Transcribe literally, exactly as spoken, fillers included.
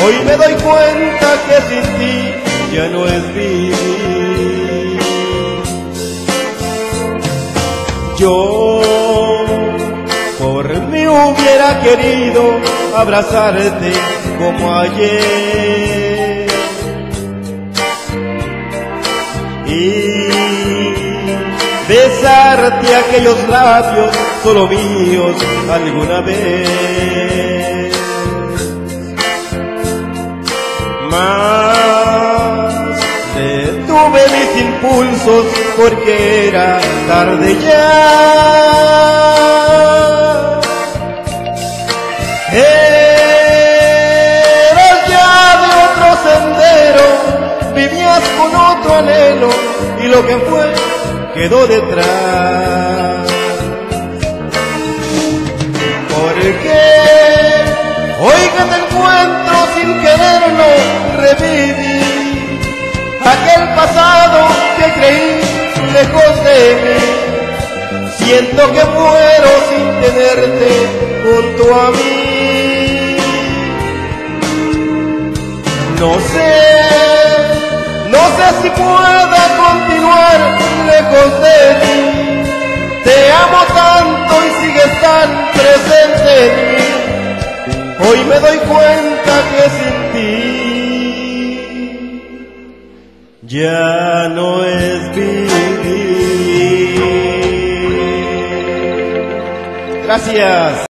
Hoy me doy cuenta que sin ti ya no es vivir. Yo por mí hubiera querido abrazarte como ayer y besarte aquellos labios solo míos alguna vez. Mas detuve mis impulsos porque era tarde ya. Eras ya de otro sendero, vivías con otro anhelo y lo que fue quedó detrás. Porque hoy que te encuentro sin quererlo reviví aquel pasado que creí lejos de mí. Siento que muero sin tenerte junto a mí. No sé, no sé si pueda continuar lejos de ti. Te amo tanto y sigues tan presente en mí. Hoy me doy cuenta que sin ti ya no es vivir. Gracias.